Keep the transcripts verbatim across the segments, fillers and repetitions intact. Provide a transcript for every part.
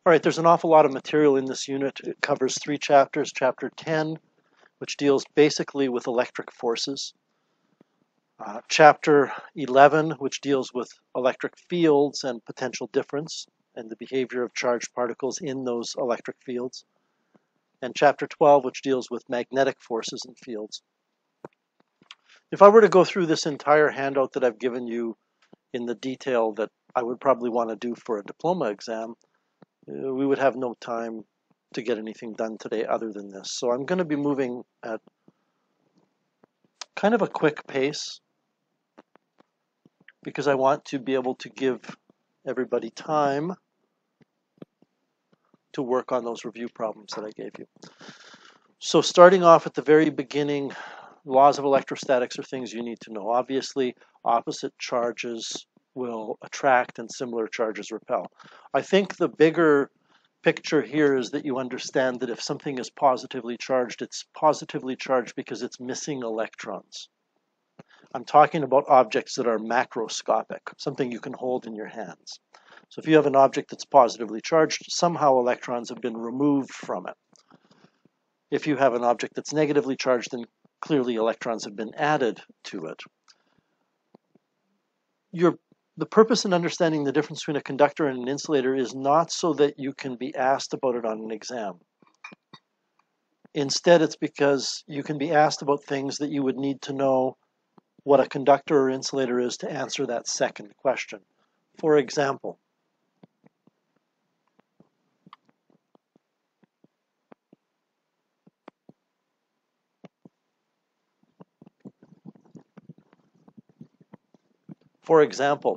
All right, there's an awful lot of material in this unit. It covers three chapters. Chapter ten, which deals basically with electric forces. Uh, chapter eleven, which deals with electric fields and potential difference and the behavior of charged particles in those electric fields. And chapter twelve, which deals with magnetic forces and fields. If I were to go through this entire handout that I've given you in the detail that I would probably want to do for a diploma exam, uh, we would have no time to get anything done today other than this. So I'm going to be moving at kind of a quick pace because I want to be able to give everybody time to work on those review problems that I gave you. So starting off at the very beginning, laws of electrostatics are things you need to know. Obviously, opposite charges will attract and similar charges repel. I think the bigger picture here is that you understand that if something is positively charged, it's positively charged because it's missing electrons. I'm talking about objects that are macroscopic, something you can hold in your hands. So if you have an object that's positively charged, somehow electrons have been removed from it. If you have an object that's negatively charged, then clearly electrons have been added to it. Your, the purpose in understanding the difference between a conductor and an insulator is not so that you can be asked about it on an exam. Instead, it's because you can be asked about things that you would need to know what a conductor or insulator is to answer that second question. For example, for example,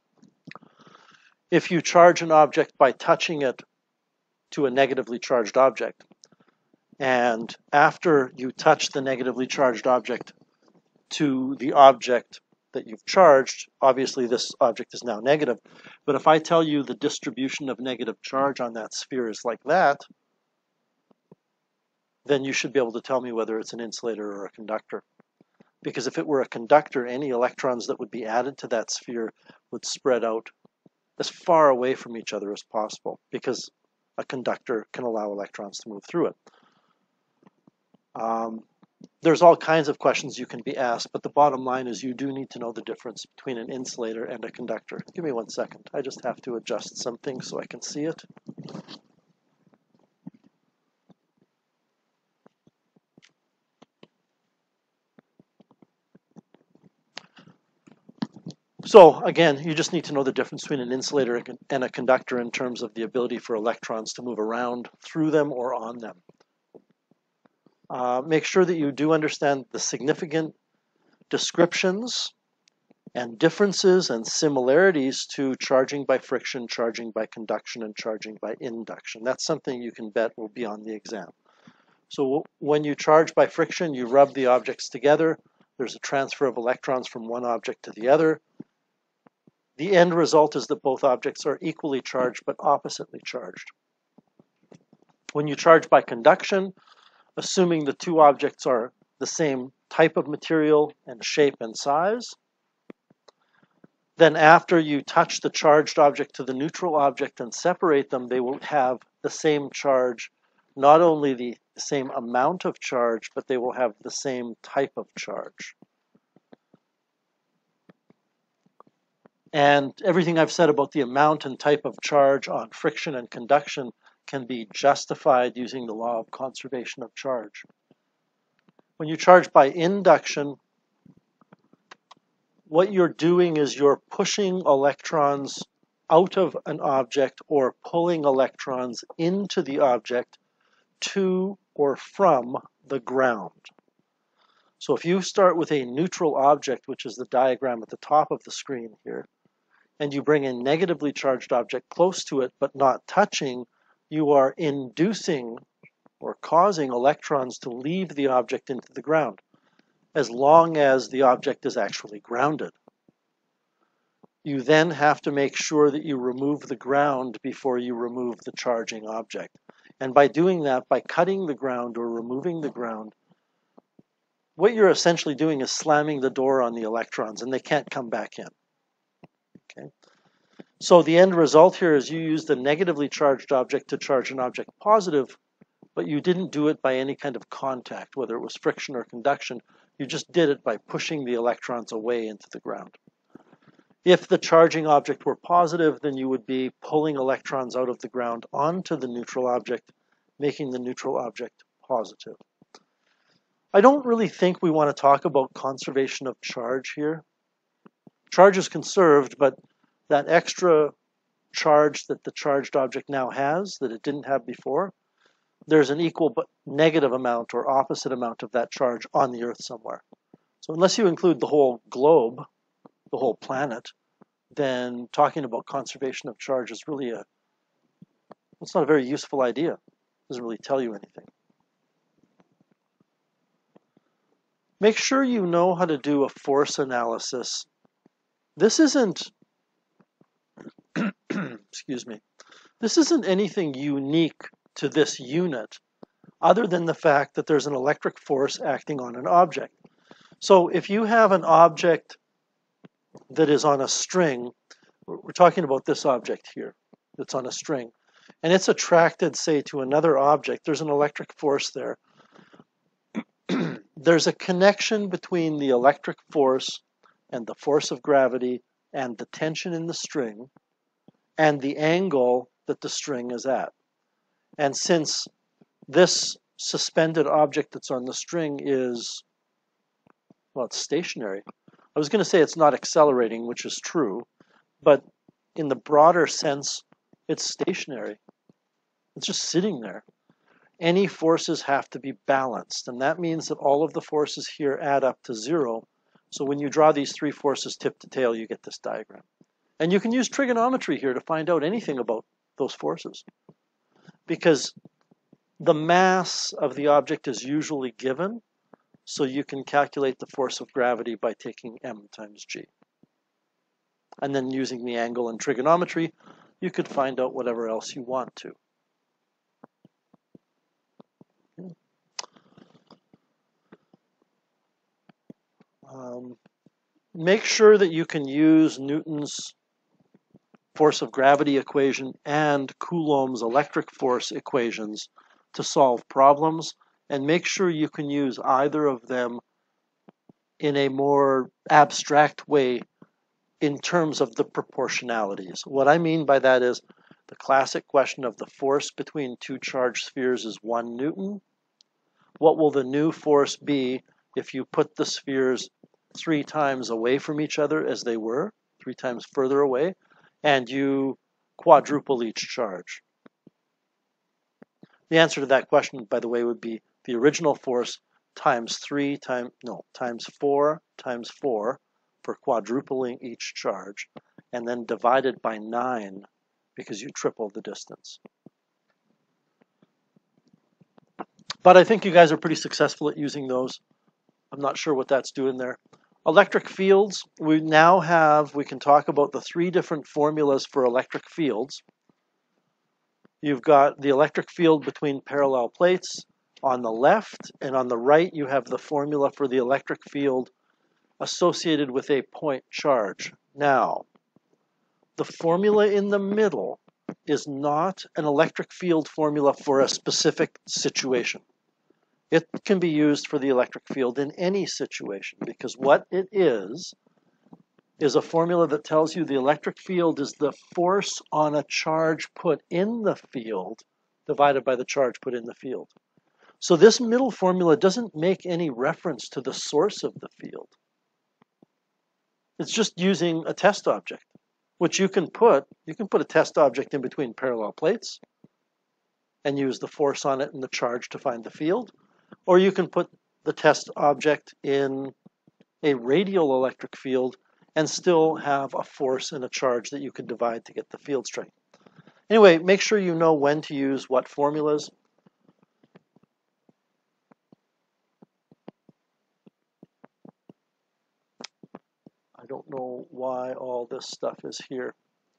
if you charge an object by touching it to a negatively charged object, and after you touch the negatively charged object to the object that you've charged, obviously this object is now negative, but if I tell you the distribution of negative charge on that sphere is like that, then you should be able to tell me whether it's an insulator or a conductor. Because if it were a conductor, any electrons that would be added to that sphere would spread out as far away from each other as possible, because a conductor can allow electrons to move through it. Um, there's all kinds of questions you can be asked, but the bottom line is you do need to know the difference between an insulator and a conductor. Give me one second. I just have to adjust something so I can see it. So again, you just need to know the difference between an insulator and a conductor in terms of the ability for electrons to move around through them or on them. Uh, make sure that you do understand the significant descriptions and differences and similarities to charging by friction, charging by conduction, and charging by induction. That's something you can bet will be on the exam. So when you charge by friction, you rub the objects together. There's a transfer of electrons from one object to the other. The end result is that both objects are equally charged but oppositely charged. When you charge by conduction, assuming the two objects are the same type of material and shape and size, then after you touch the charged object to the neutral object and separate them, they will have the same charge, not only the same amount of charge, but they will have the same type of charge. And everything I've said about the amount and type of charge on friction and conduction can be justified using the law of conservation of charge. When you charge by induction, what you're doing is you're pushing electrons out of an object or pulling electrons into the object to or from the ground. So if you start with a neutral object, which is the diagram at the top of the screen here, and you bring a negatively charged object close to it but not touching, you are inducing or causing electrons to leave the object into the ground, as long as the object is actually grounded. You then have to make sure that you remove the ground before you remove the charging object. And by doing that, by cutting the ground or removing the ground, what you're essentially doing is slamming the door on the electrons, and they can't come back in. Okay? So the end result here is you used a negatively charged object to charge an object positive, but you didn't do it by any kind of contact, whether it was friction or conduction. You just did it by pushing the electrons away into the ground. If the charging object were positive, then you would be pulling electrons out of the ground onto the neutral object, making the neutral object positive. I don't really think we want to talk about conservation of charge here. Charge is conserved, but that extra charge that the charged object now has, that it didn't have before, there's an equal but negative amount or opposite amount of that charge on the Earth somewhere. So unless you include the whole globe, the whole planet, then talking about conservation of charge is really a, it's not a very useful idea. It doesn't really tell you anything. Make sure you know how to do a force analysis. This isn't, excuse me, this isn't anything unique to this unit other than the fact that there's an electric force acting on an object. So if you have an object that is on a string, we're talking about this object here that's on a string, and it's attracted, say, to another object, there's an electric force there. There's a connection between the electric force and the force of gravity and the tension in the string and the angle that the string is at. And since this suspended object that's on the string is, well, it's stationary. I was going to say it's not accelerating, which is true, but in the broader sense, it's stationary. It's just sitting there. Any forces have to be balanced, and that means that all of the forces here add up to zero. So when you draw these three forces tip to tail, you get this diagram. And you can use trigonometry here to find out anything about those forces, because the mass of the object is usually given, so you can calculate the force of gravity by taking m times g. And then using the angle and trigonometry, you could find out whatever else you want to. Um, make sure that you can use Newton's force of gravity equation and Coulomb's electric force equations to solve problems, and make sure you can use either of them in a more abstract way in terms of the proportionalities. What I mean by that is the classic question of the force between two charged spheres is one Newton. What will the new force be if you put the spheres three times away from each other as they were, three times further away, and you quadruple each charge? The answer to that question, by the way, would be the original force times three times, no, times four times four for quadrupling each charge, and then divided by nine because you tripled the distance. But I think you guys are pretty successful at using those. I'm not sure what that's doing there. Electric fields, we now have, we can talk about the three different formulas for electric fields. You've got the electric field between parallel plates on the left, and on the right you have the formula for the electric field associated with a point charge. Now, the formula in the middle is not an electric field formula for a specific situation. It can be used for the electric field in any situation, because what it is, is a formula that tells you the electric field is the force on a charge put in the field divided by the charge put in the field. So this middle formula doesn't make any reference to the source of the field. It's just using a test object, which you can put, you can put a test object in between parallel plates and use the force on it and the charge to find the field. Or you can put the test object in a radial electric field and still have a force and a charge that you can divide to get the field strength. Anyway, make sure you know when to use what formulas. I don't know why all this stuff is here.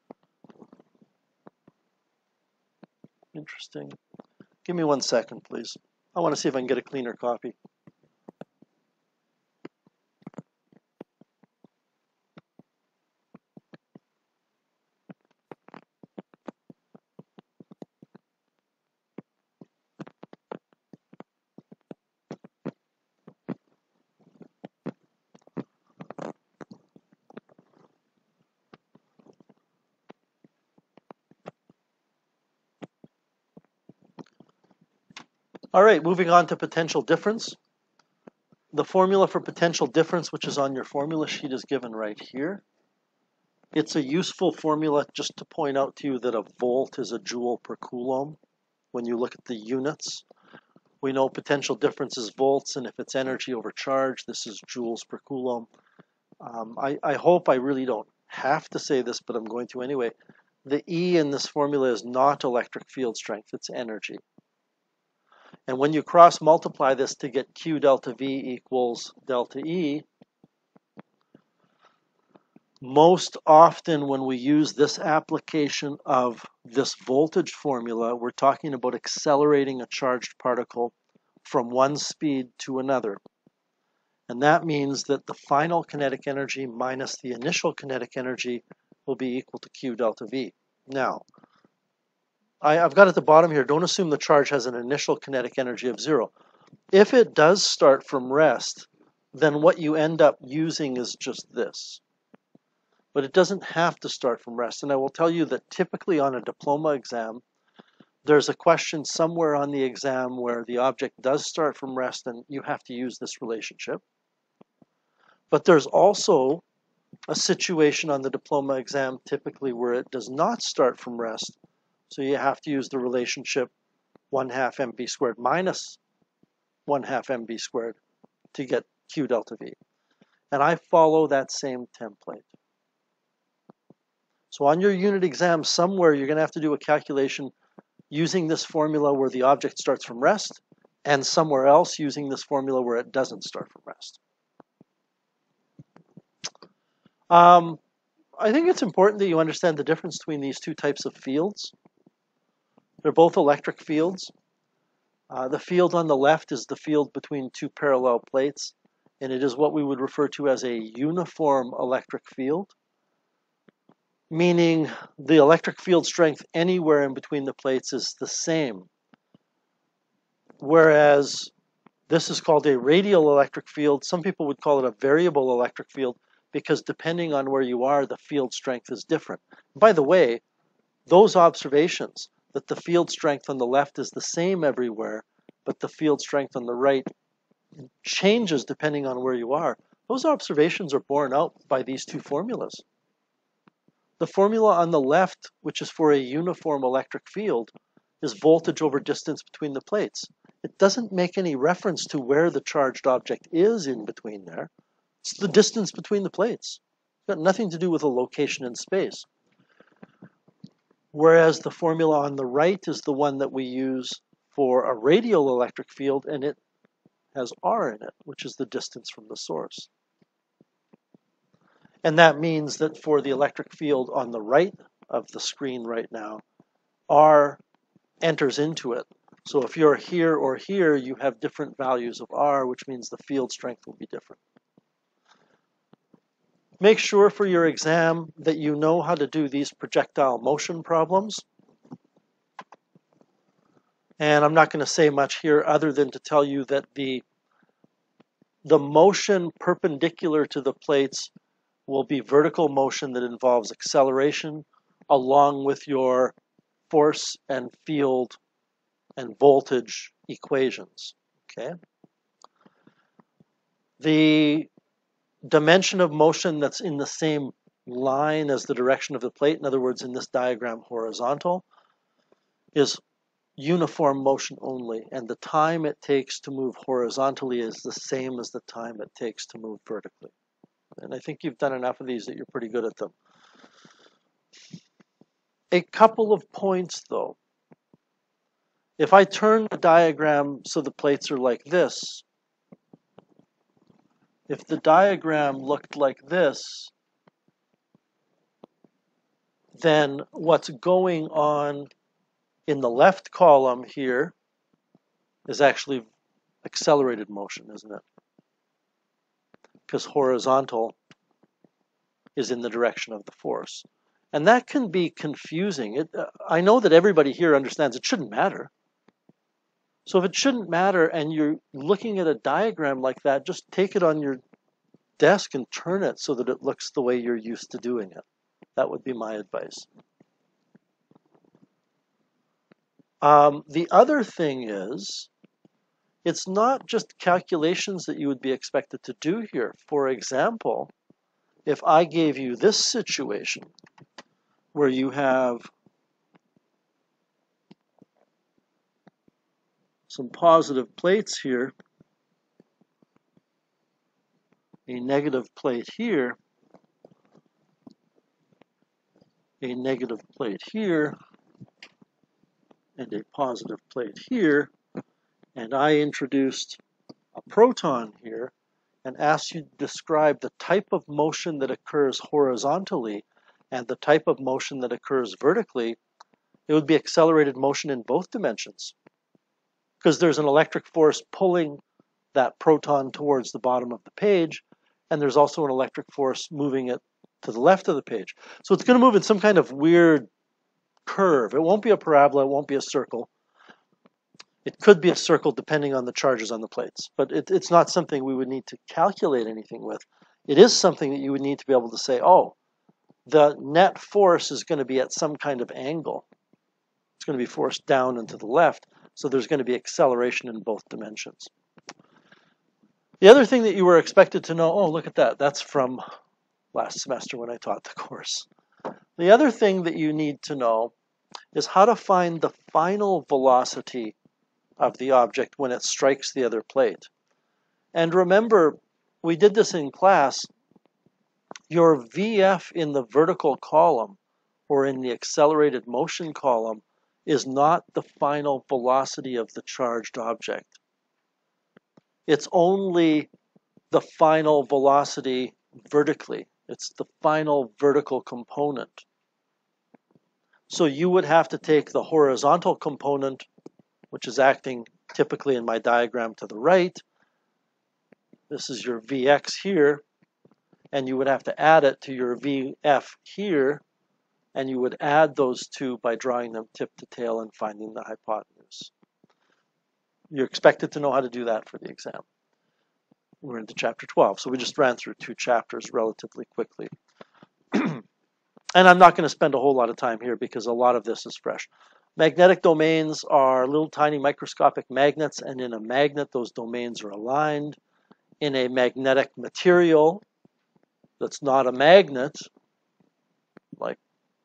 Interesting. Give me one second, please. I want to see if I can get a cleaner copy. All right, moving on to potential difference. The formula for potential difference, which is on your formula sheet, is given right here. It's a useful formula just to point out to you that a volt is a joule per coulomb. When you look at the units, we know potential difference is volts, and if it's energy over charge, this is joules per coulomb. Um, I, I hope I really don't have to say this, but I'm going to anyway. The E in this formula is not electric field strength, it's energy. And when you cross multiply this to get Q delta V equals delta E, most often when we use this application of this voltage formula, we're talking about accelerating a charged particle from one speed to another. And that means that the final kinetic energy minus the initial kinetic energy will be equal to Q delta V. Now, I, I've got at the bottom here, don't assume the charge has an initial kinetic energy of zero. If it does start from rest, then what you end up using is just this. But it doesn't have to start from rest. And I will tell you that typically on a diploma exam, there's a question somewhere on the exam where the object does start from rest and you have to use this relationship. But there's also a situation on the diploma exam typically where it does not start from rest. So you have to use the relationship one half mv squared minus one half mv squared to get Q delta V. And I follow that same template. So on your unit exam somewhere, you're going to have to do a calculation using this formula where the object starts from rest, and somewhere else using this formula where it doesn't start from rest. Um, I think it's important that you understand the difference between these two types of fields. They're both electric fields. Uh, the field on the left is the field between two parallel plates, and it is what we would refer to as a uniform electric field, meaning the electric field strength anywhere in between the plates is the same. Whereas this is called a radial electric field. Some people would call it a variable electric field because depending on where you are, the field strength is different. By the way, those observations, that the field strength on the left is the same everywhere, but the field strength on the right changes depending on where you are, those observations are borne out by these two formulas. The formula on the left, which is for a uniform electric field, is voltage over distance between the plates. It doesn't make any reference to where the charged object is in between there. It's the distance between the plates. It's got nothing to do with a location in space. Whereas the formula on the right is the one that we use for a radial electric field, and it has R in it, which is the distance from the source. And that means that for the electric field on the right of the screen right now, R enters into it. So if you're here or here, you have different values of R, which means the field strength will be different. Make sure for your exam that you know how to do these projectile motion problems. And I'm not going to say much here other than to tell you that the, the motion perpendicular to the plates will be vertical motion that involves acceleration along with your force and field and voltage equations. Okay. The dimension of motion that's in the same line as the direction of the plate, in other words, in this diagram, horizontal, is uniform motion only, and the time it takes to move horizontally is the same as the time it takes to move vertically. And I think you've done enough of these that you're pretty good at them. A couple of points, though. If I turn the diagram so the plates are like this, if the diagram looked like this, then what's going on in the left column here is actually accelerated motion, isn't it? Because horizontal is in the direction of the force. And that can be confusing. It, uh, I know that everybody here understands it shouldn't matter. So if it shouldn't matter and you're looking at a diagram like that, just take it on your desk and turn it so that it looks the way you're used to doing it. That would be my advice. Um, the other thing is it's not just calculations that you would be expected to do here. For example, if I gave you this situation where you have some positive plates here, a negative plate here, a negative plate here, and a positive plate here, and I introduced a proton here and asked you to describe the type of motion that occurs horizontally and the type of motion that occurs vertically, it would be accelerated motion in both dimensions, because there's an electric force pulling that proton towards the bottom of the page, and there's also an electric force moving it to the left of the page. So it's going to move in some kind of weird curve. It won't be a parabola, it won't be a circle. It could be a circle depending on the charges on the plates, but it, it's not something we would need to calculate anything with. It is something that you would need to be able to say, oh, the net force is going to be at some kind of angle. It's going to be forced down and to the left, so there's going to be acceleration in both dimensions. The other thing that you were expected to know, oh, look at that, that's from last semester when I taught the course. The other thing that you need to know is how to find the final velocity of the object when it strikes the other plate. And remember, we did this in class. Your V F in the vertical column or in the accelerated motion column is not the final velocity of the charged object. It's only the final velocity vertically. It's the final vertical component. So you would have to take the horizontal component, which is acting typically in my diagram to the right. This is your V X here, and you would have to add it to your V F here, and you would add those two by drawing them tip to tail and finding the hypotenuse. You're expected to know how to do that for the exam. We're into chapter twelve, so we just ran through two chapters relatively quickly. And I'm not going to spend a whole lot of time here because a lot of this is fresh. Magnetic domains are little tiny microscopic magnets, and in a magnet those domains are aligned. In a magnetic material that's not a magnet, like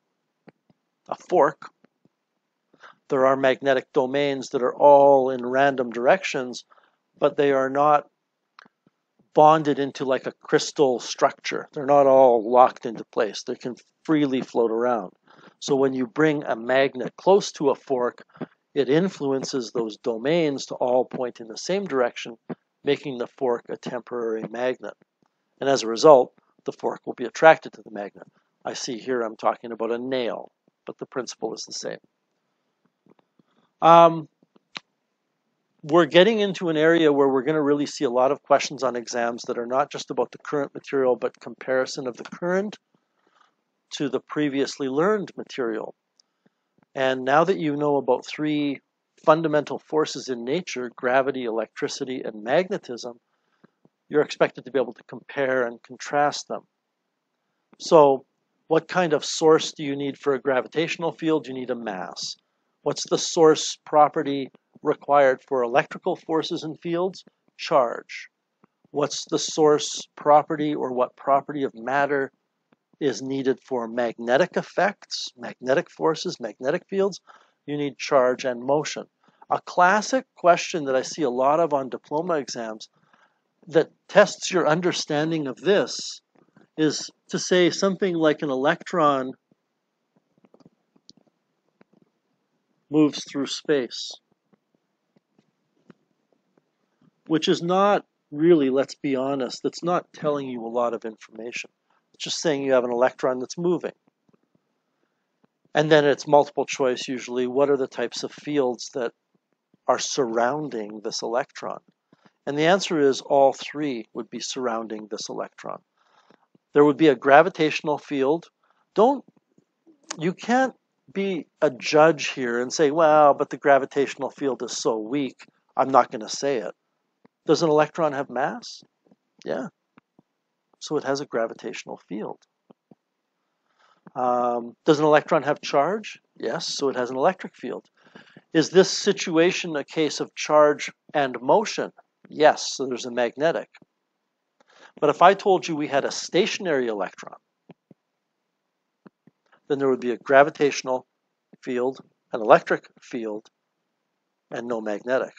a fork, there are magnetic domains that are all in random directions, but they are not bonded into like a crystal structure. They're not all locked into place. They can freely float around. So when you bring a magnet close to a fork, it influences those domains to all point in the same direction, making the fork a temporary magnet. And as a result, the fork will be attracted to the magnet. I see here I'm talking about a nail, but the principle is the same. Um, we're getting into an area where we're going to really see a lot of questions on exams that are not just about the current material, but comparison of the current to the previously learned material. And now that you know about three fundamental forces in nature, gravity, electricity, and magnetism, you're expected to be able to compare and contrast them. So what kind of source do you need for a gravitational field? You need a mass. What's the source property required for electrical forces and fields? Charge. What's the source property or what property of matter is needed for magnetic effects, magnetic forces, magnetic fields? You need charge and motion. A classic question that I see a lot of on diploma exams that tests your understanding of this is to say something like an electron moves through space, which is not really, let's be honest, that's not telling you a lot of information. It's just saying you have an electron that's moving. And then it's multiple choice usually. What are the types of fields that are surrounding this electron? And the answer is all three would be surrounding this electron. There would be a gravitational field. Don't, you can't be a judge here and say, well, but the gravitational field is so weak, I'm not going to say it. Does an electron have mass? Yeah. So it has a gravitational field. Um, does an electron have charge? Yes, so it has an electric field. Is this situation a case of charge and motion? Yes, so there's a magnetic. But if I told you we had a stationary electron, then there would be a gravitational field, an electric field, and no magnetic.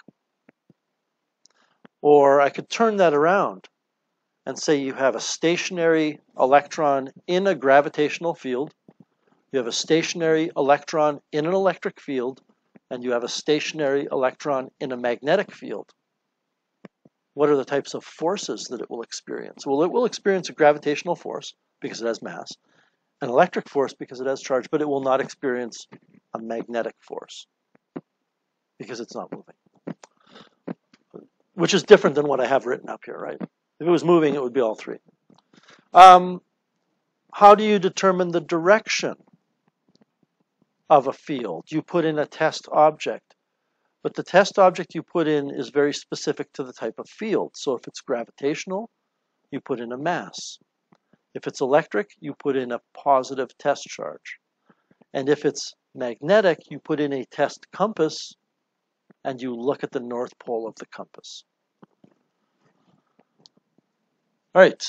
Or I could turn that around and say you have a stationary electron in a gravitational field, you have a stationary electron in an electric field, and you have a stationary electron in a magnetic field. What are the types of forces that it will experience? Well, it will experience a gravitational force because it has mass, an electric force because it has charge, but it will not experience a magnetic force because it's not moving. Which is different than what I have written up here, right? If it was moving, it would be all three. Um, how do you determine the direction of a field? You put in a test object, but the test object you put in is very specific to the type of field. So if it's gravitational, you put in a mass. If it's electric, you put in a positive test charge. And if it's magnetic, you put in a test compass and you look at the north pole of the compass. All right.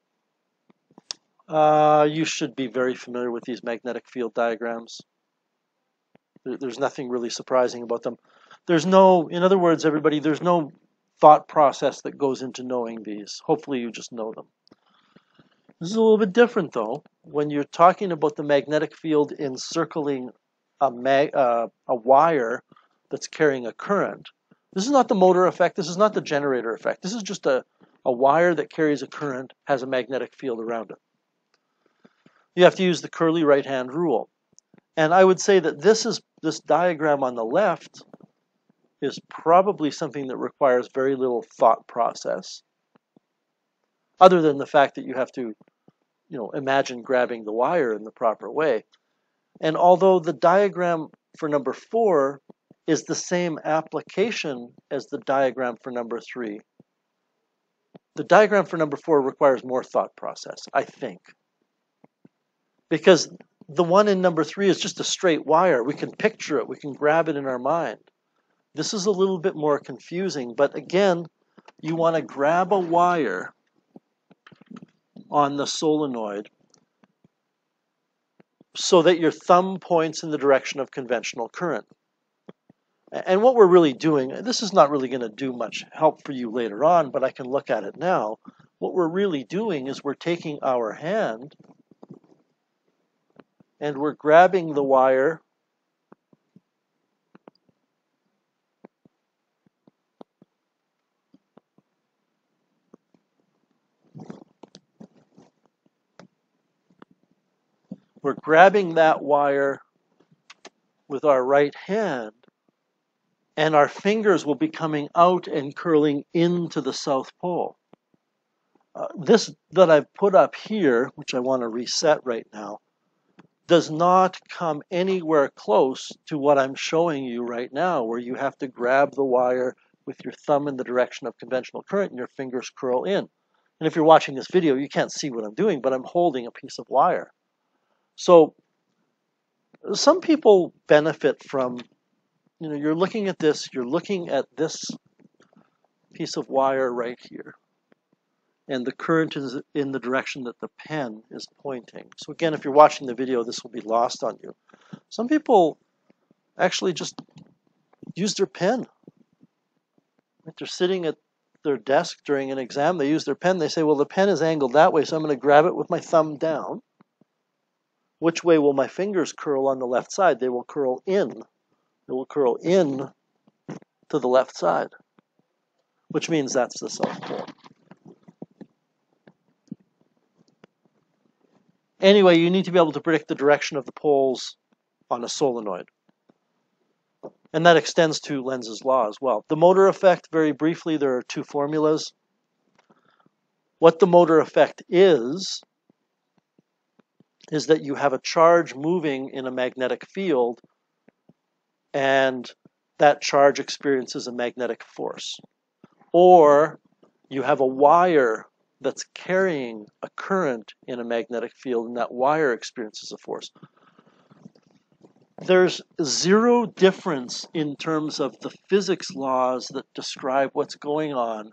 Uh, you should be very familiar with these magnetic field diagrams. There's nothing really surprising about them. There's no, in other words, everybody, there's no thought process that goes into knowing these. Hopefully you just know them. This is a little bit different, though. When you're talking about the magnetic field encircling a, mag, uh, a wire that's carrying a current, this is not the motor effect. This is not the generator effect. This is just a, a wire that carries a current, has a magnetic field around it. You have to use the curly right-hand rule. And I would say that this is this diagram on the left is probably something that requires very little thought process, other than the fact that you have to, you know, imagine grabbing the wire in the proper way. And although the diagram for number four is the same application as the diagram for number three, the diagram for number four requires more thought process, I think. Because the one in number three is just a straight wire. We can picture it. We can grab it in our mind. This is a little bit more confusing, but again, you want to grab a wire on the solenoid so that your thumb points in the direction of conventional current. And what we're really doing, this is not really going to do much help for you later on, but I can look at it now. What we're really doing is we're taking our hand and we're grabbing the wire we're grabbing that wire with our right hand, and our fingers will be coming out and curling into the South Pole. Uh, this that I've put up here, which I want to reset right now, does not come anywhere close to what I'm showing you right now, where you have to grab the wire with your thumb in the direction of conventional current and your fingers curl in. And if you're watching this video, you can't see what I'm doing, but I'm holding a piece of wire. So some people benefit from, you know, you're looking at this, you're looking at this piece of wire right here, and the current is in the direction that the pen is pointing. So again, if you're watching the video, this will be lost on you. Some people actually just use their pen. If they're sitting at their desk during an exam, they use their pen, they say, well, the pen is angled that way, so I'm going to grab it with my thumb down. Which way will my fingers curl on the left side? They will curl in. They will curl in to the left side, which means that's the South Pole. Anyway, you need to be able to predict the direction of the poles on a solenoid. And that extends to Lenz's law as well. The motor effect, very briefly, there are two formulas. What the motor effect is, is that you have a charge moving in a magnetic field, and that charge experiences a magnetic force. Or you have a wire that's carrying a current in a magnetic field, and that wire experiences a force. There's zero difference in terms of the physics laws that describe what's going on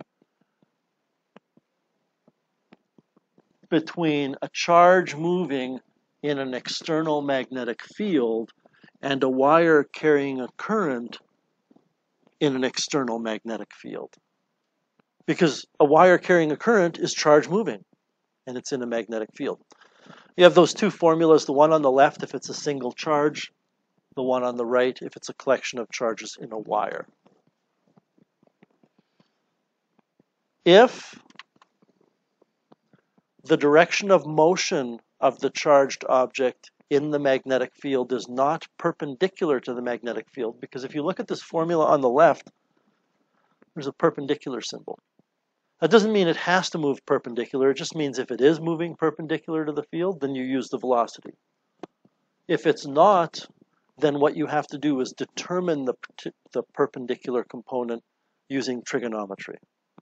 between a charge moving in an external magnetic field and a wire carrying a current in an external magnetic field. Because a wire carrying a current is charge moving, and it's in a magnetic field. You have those two formulas, the one on the left if it's a single charge, the one on the right if it's a collection of charges in a wire. If the direction of motion of the charged object in the magnetic field is not perpendicular to the magnetic field, because if you look at this formula on the left, there's a perpendicular symbol. That doesn't mean it has to move perpendicular. It just means if it is moving perpendicular to the field, then you use the velocity. If it's not, then what you have to do is determine the, the perpendicular component using trigonometry.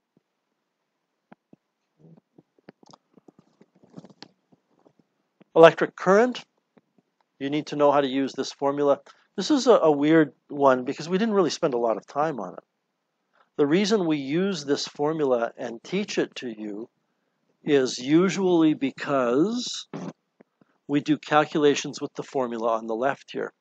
Electric current, you need to know how to use this formula. This is a, a weird one because we didn't really spend a lot of time on it. The reason we use this formula and teach it to you is usually because we do calculations with the formula on the left here.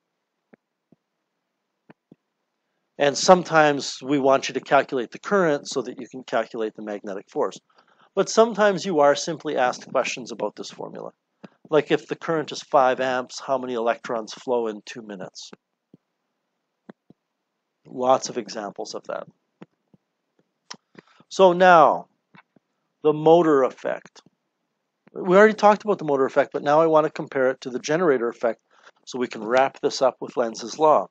And sometimes we want you to calculate the current so that you can calculate the magnetic force. But sometimes you are simply asked questions about this formula. Like if the current is five amps, how many electrons flow in two minutes? Lots of examples of that. So now, the motor effect. We already talked about the motor effect, but now I want to compare it to the generator effect so we can wrap this up with Lenz's law.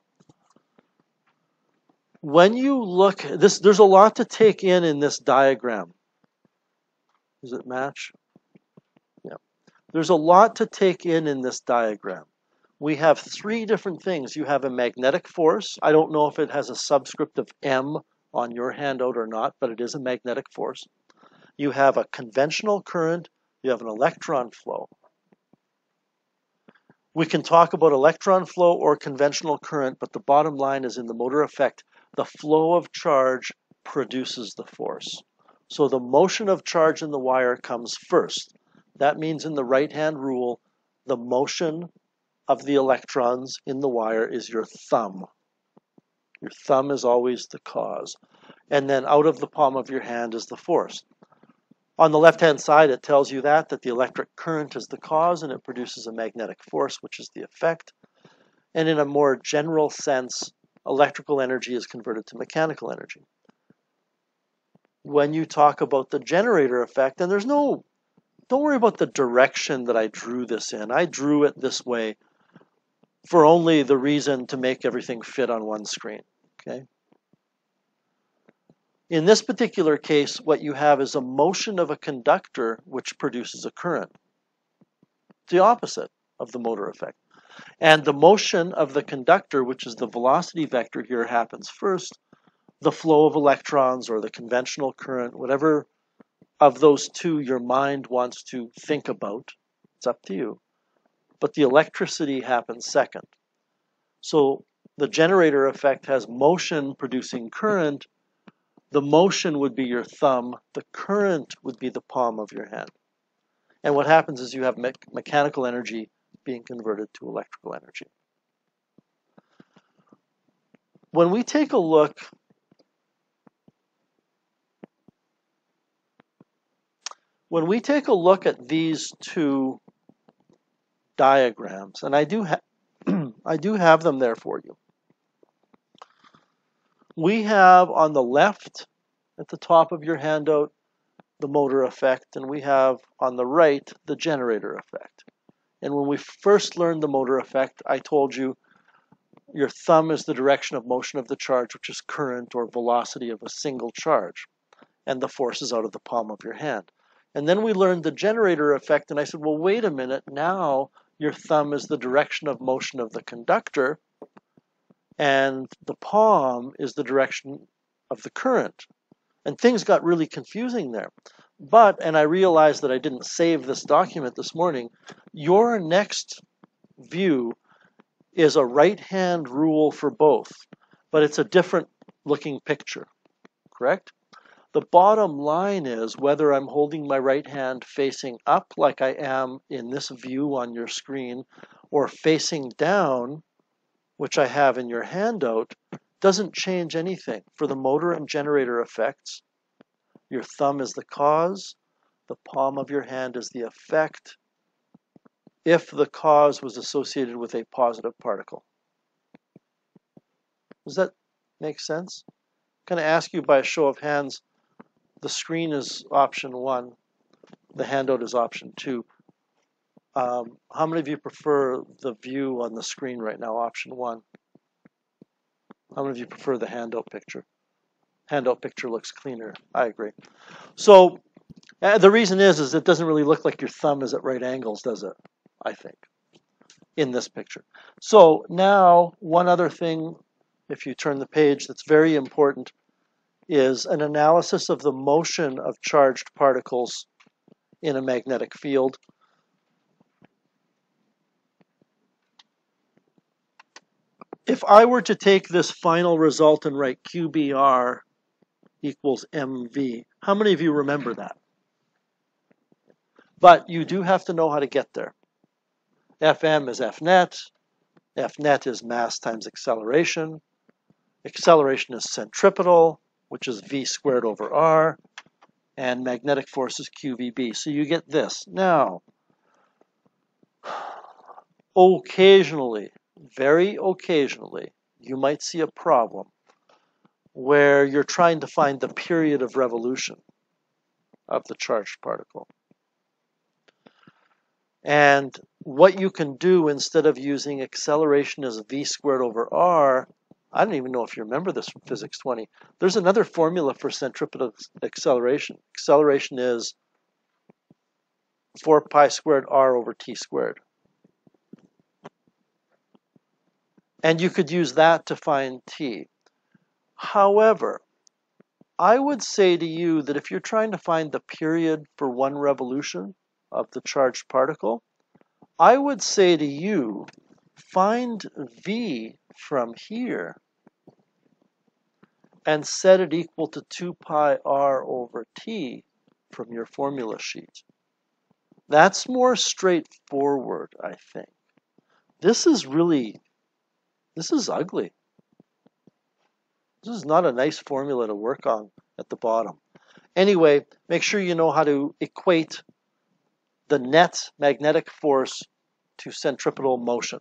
When you look, this, there's a lot to take in in this diagram. Does it match? Yeah. There's a lot to take in in this diagram. We have three different things. You have a magnetic force. I don't know if it has a subscript of M on your handout or not, but it is a magnetic force. You have a conventional current. You have an electron flow. We can talk about electron flow or conventional current, but the bottom line is in the motor effect, the flow of charge produces the force. So the motion of charge in the wire comes first. That means in the right-hand rule, the motion of the electrons in the wire is your thumb. Your thumb is always the cause. And then out of the palm of your hand is the force. On the left-hand side, it tells you that, that the electric current is the cause and it produces a magnetic force, which is the effect. And in a more general sense, electrical energy is converted to mechanical energy. When you talk about the generator effect, and there's no, don't worry about the direction that I drew this in. I drew it this way for only the reason to make everything fit on one screen, okay? In this particular case, what you have is a motion of a conductor which produces a current. It's the opposite of the motor effect. And the motion of the conductor, which is the velocity vector here, happens first. The flow of electrons or the conventional current, whatever of those two your mind wants to think about, it's up to you. But the electricity happens second. So the generator effect has motion producing current. The motion would be your thumb. The current would be the palm of your hand. And what happens is you have me mechanical energy being converted to electrical energy. When we take a look when we take a look at these two diagrams, and I do have I do have them there for you. We have on the left at the top of your handout the motor effect, and we have on the right the generator effect. And when we first learned the motor effect, I told you your thumb is the direction of motion of the charge, which is current or velocity of a single charge, and the force is out of the palm of your hand. And then we learned the generator effect, and I said, well, wait a minute, now your thumb is the direction of motion of the conductor, and the palm is the direction of the current. And things got really confusing there. But, and I realized that I didn't save this document this morning, your next view is a right-hand rule for both, but it's a different looking picture, correct? The bottom line is whether I'm holding my right hand facing up like I am in this view on your screen, or facing down, which I have in your handout, doesn't change anything. For the motor and generator effects, your thumb is the cause, the palm of your hand is the effect, if the cause was associated with a positive particle. Does that make sense? I'm going to ask you by a show of hands. The screen is option one. The handout is option two. Um, how many of you prefer the view on the screen right now, option one? How many of you prefer the handout picture? Handout picture looks cleaner. I agree. So uh, the reason is, is it doesn't really look like your thumb is at right angles, does it? I think, in this picture. So now, one other thing, if you turn the page, that's very important, is an analysis of the motion of charged particles in a magnetic field. If I were to take this final result and write Q B R equals M V, how many of you remember that? But you do have to know how to get there. F M is F net. F net is mass times acceleration. Acceleration is centripetal, which is V squared over R. And magnetic force is Q V B. So you get this. Now, occasionally, very occasionally, you might see a problem where you're trying to find the period of revolution of the charged particle. And what you can do instead of using acceleration as V squared over R, I don't even know if you remember this from Physics twenty. There's another formula for centripetal acceleration. Acceleration is four pi squared R over T squared. And you could use that to find T. However, I would say to you that if you're trying to find the period for one revolution of the charged particle, I would say to you, find V from here and set it equal to two pi R over T from your formula sheet. That's more straightforward, I think. This is really, this is ugly. This is not a nice formula to work on at the bottom. Anyway, make sure you know how to equate the net magnetic force to centripetal motion.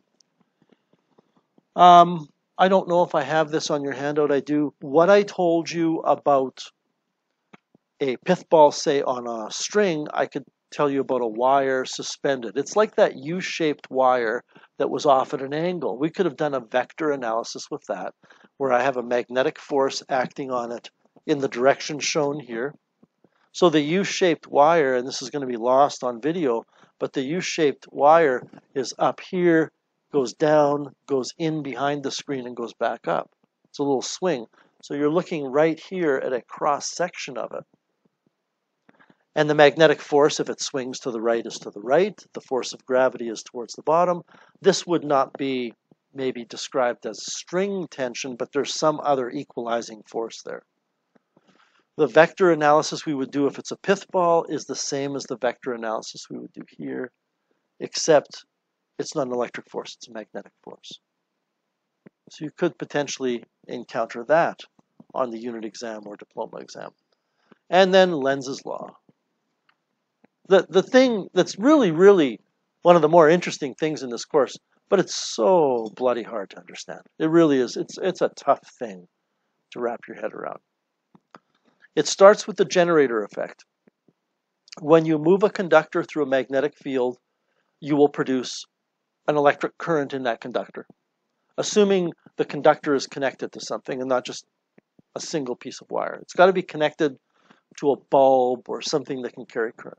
Um, I don't know if I have this on your handout. I do. What I told you about a pith ball, say, on a string, I could tell you about a wire suspended. It's like that U-shaped wire that was off at an angle. We could have done a vector analysis with that, where I have a magnetic force acting on it in the direction shown here. So the U-shaped wire, and this is going to be lost on video, but the U-shaped wire is up here, goes down, goes in behind the screen, and goes back up. It's a little swing. So you're looking right here at a cross-section of it. And the magnetic force, if it swings to the right, is to the right. The force of gravity is towards the bottom. This would not be maybe described as string tension, but there's some other equalizing force there. The vector analysis we would do if it's a pith ball is the same as the vector analysis we would do here, except it's not an electric force, it's a magnetic force. So you could potentially encounter that on the unit exam or diploma exam. And then Lenz's law. The, the thing that's really, really one of the more interesting things in this course, but it's so bloody hard to understand. It really is. It's, it's a tough thing to wrap your head around. It starts with the generator effect. When you move a conductor through a magnetic field, you will produce an electric current in that conductor, assuming the conductor is connected to something and not just a single piece of wire. It's got to be connected to a bulb or something that can carry current.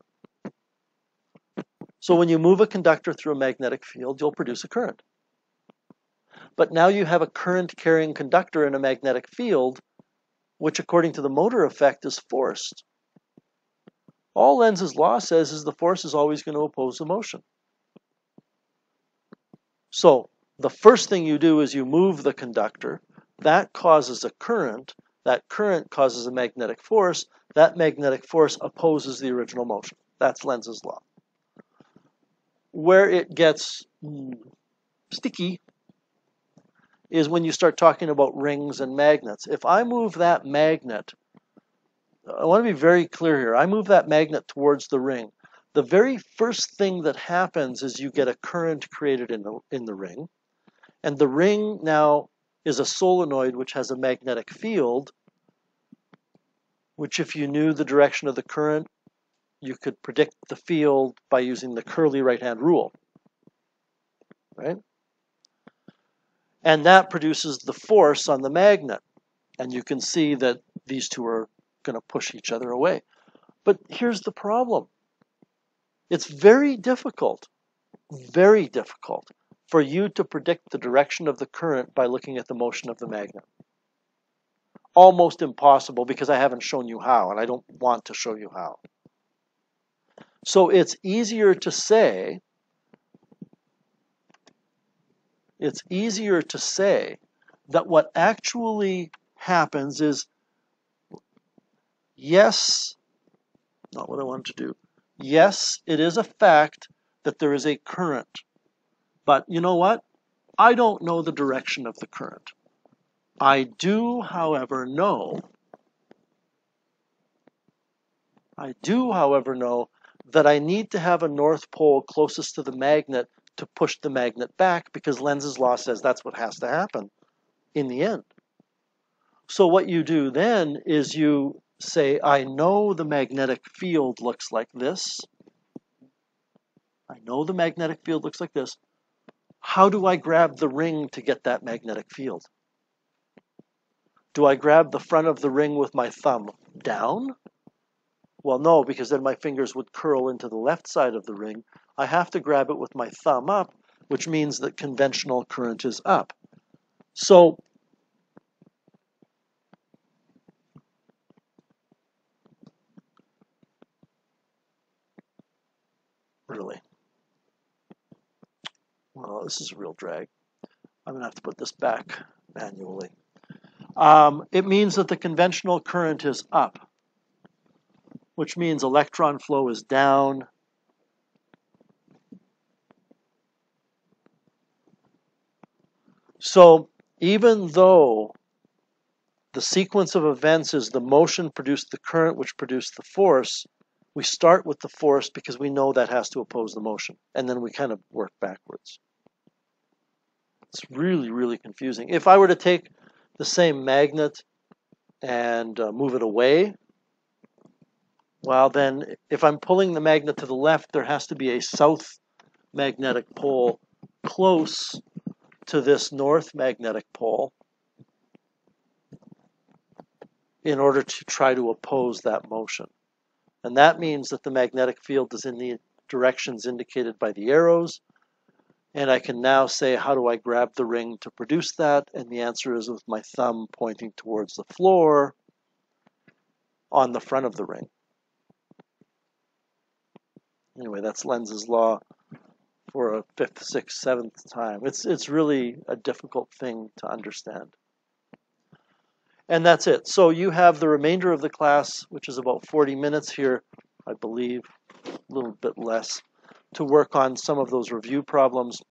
So when you move a conductor through a magnetic field, you'll produce a current. But now you have a current-carrying conductor in a magnetic field, which according to the motor effect is forced. All Lenz's law says is the force is always going to oppose the motion. So the first thing you do is you move the conductor. That causes a current. That current causes a magnetic force. That magnetic force opposes the original motion. That's Lenz's law. Where it gets mm, sticky is when you start talking about rings and magnets. If I move that magnet, I want to be very clear here. I move that magnet towards the ring. The very first thing that happens is you get a current created in the, in the ring. And the ring now is a solenoid which has a magnetic field, which if you knew the direction of the current, you could predict the field by using the curly right-hand rule, right? And that produces the force on the magnet. And you can see that these two are going to push each other away. But here's the problem. It's very difficult, very difficult for you to predict the direction of the current by looking at the motion of the magnet. Almost impossible because I haven't shown you how, and I don't want to show you how. So it's easier to say, it's easier to say that what actually happens is, yes, not what I wanted to do. Yes, it is a fact that there is a current. But you know what? I don't know the direction of the current. I do, however, know, I do, however, know that I need to have a north pole closest to the magnet to push the magnet back because Lenz's law says that's what has to happen in the end. So what you do then is you say, I know the magnetic field looks like this. I know the magnetic field looks like this. How do I grab the ring to get that magnetic field? Do I grab the front of the ring with my thumb down? Well, no, because then my fingers would curl into the left side of the ring. I have to grab it with my thumb up, which means that conventional current is up. So, really, well, this is a real drag. I'm going to have to put this back manually. Um, it means that the conventional current is up, which means electron flow is down. So even though the sequence of events is the motion produced the current, which produced the force, we start with the force because we know that has to oppose the motion. And then we kind of work backwards. It's really, really confusing. If I were to take the same magnet and uh, move it away, well, then if I'm pulling the magnet to the left, there has to be a south magnetic pole close to this north magnetic pole in order to try to oppose that motion. And that means that the magnetic field is in the directions indicated by the arrows. And I can now say, how do I grab the ring to produce that? And the answer is with my thumb pointing towards the floor on the front of the ring. Anyway, that's Lenz's law for a fifth, sixth, seventh time. It's, it's really a difficult thing to understand. And that's it. So you have the remainder of the class, which is about forty minutes here, I believe, a little bit less, to work on some of those review problems.